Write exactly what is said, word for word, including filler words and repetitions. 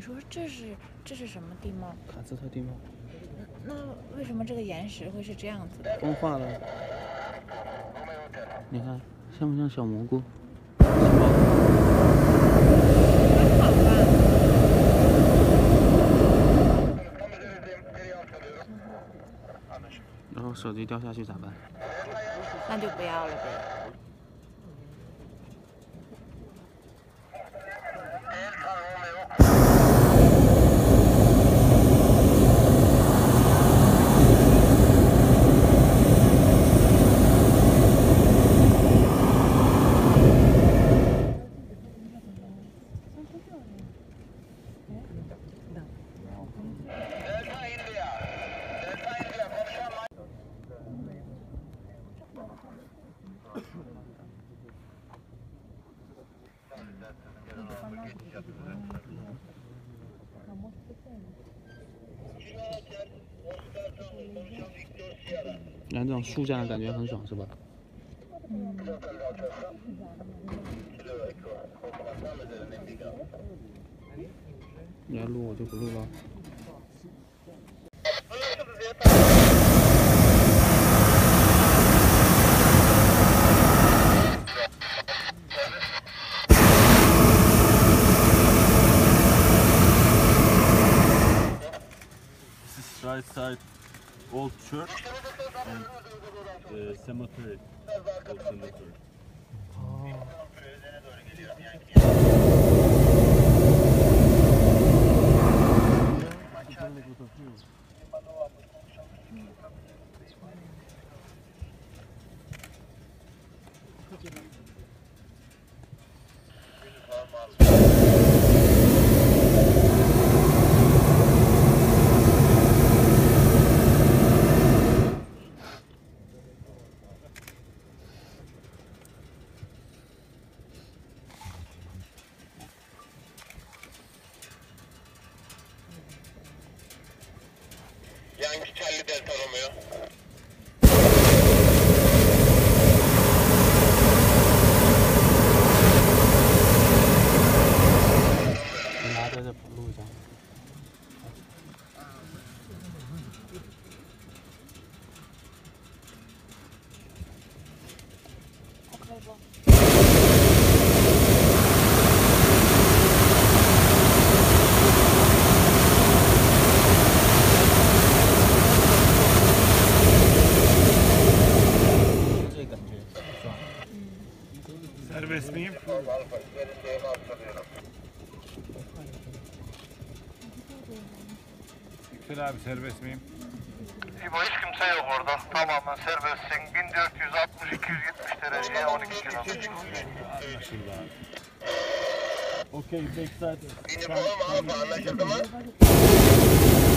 说这是这是什么地貌？ 卡兹特地貌。 那为什么这个岩石会是这样子的？ 风化了。你看，像不像小蘑菇？ 还好吧。 然后手机掉下去咋办？ 那就不要了呗。 然后这种树下的感觉很爽，是吧？ 嗯。 你要录我就不录了。 Right side, old church and uh, cemetery, old cemetery. Yankee Charlie Delta Romeo. 你拿着这录一下。 OK 不？ Serbest miyim? Yüksel abi serbest miyim? İbo hiç kimse yok orada. Tamamen serbestsin. bin dört yüz altmış iki yüz yetmiş dereceye on iki kilometre. Anlaşıldı abi. Okey, backside. Benim olma abi anlaşıldı mı?